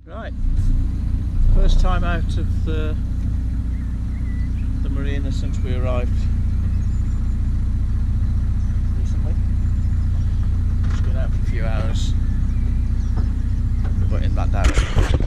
Right, first time out of the Marina since we arrived recently. Just been out for a few hours, but in that direction.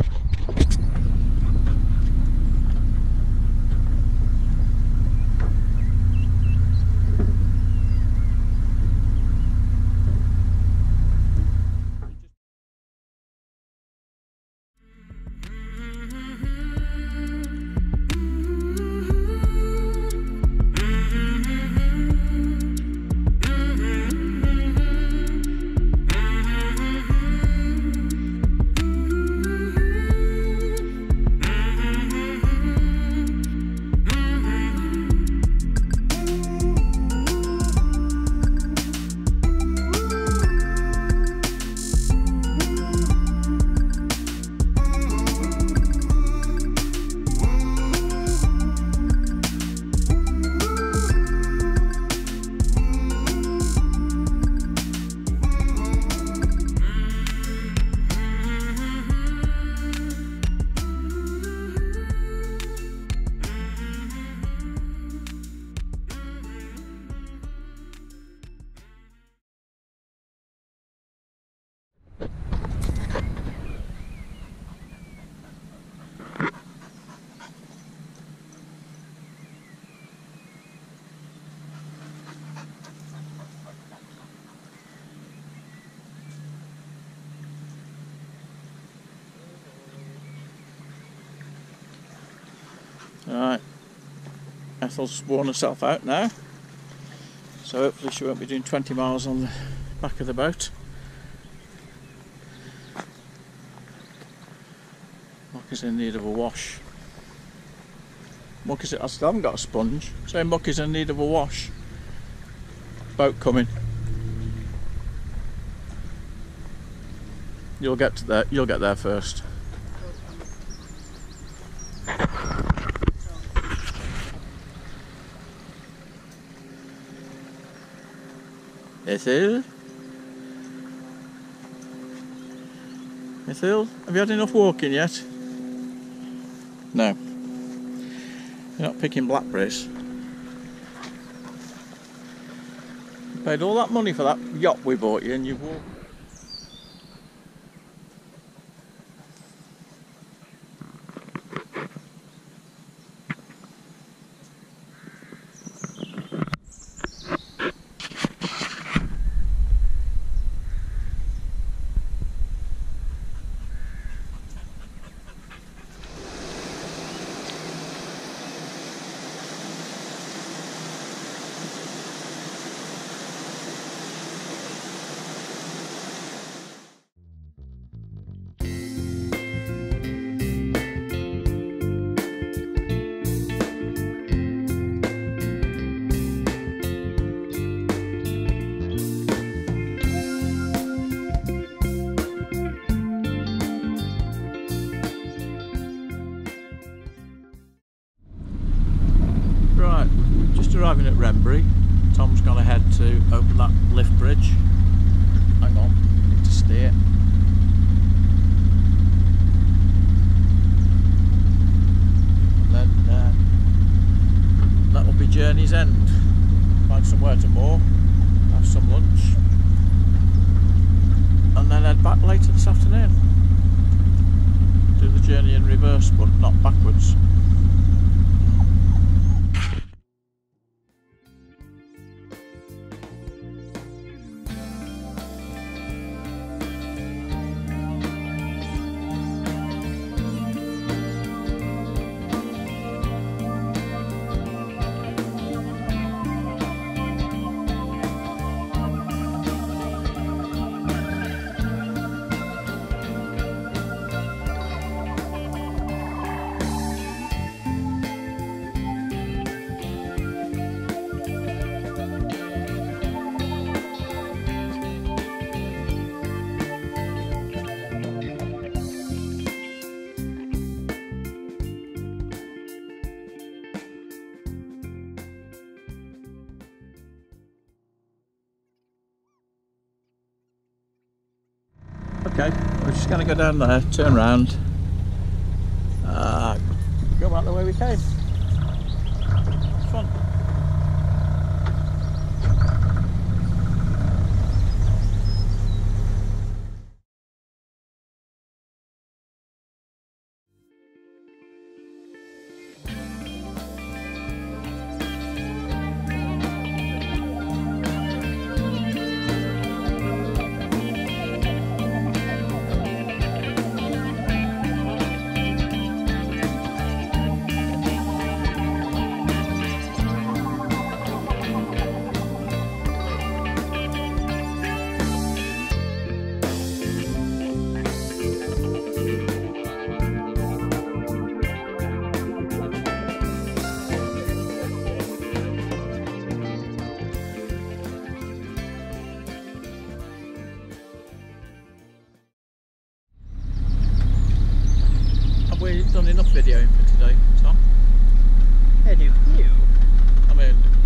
Alright, Ethel's worn herself out now, so hopefully she won't be doing 20 miles on the back of the boat. Mukka's in need of a wash. I still haven't got a sponge, so Mukka's in need of a wash. Boat coming. You'll get there first. Ethel? Ethel, have you had enough walking yet? No. You're not picking blackberries. You paid all that money for that yacht we bought you and you've walked. Arriving at Wrenbury, Tom's gone ahead to open that lift bridge. Hang on, need to steer. And then that will be journey's end. Find somewhere to moor, have some lunch, and then head back later this afternoon. Do the journey in reverse, but not backwards. Okay, we're just going to go down there, turn round, Go back the way we came. Fun. We've done enough videoing for today, Tom. Anyway, I mean,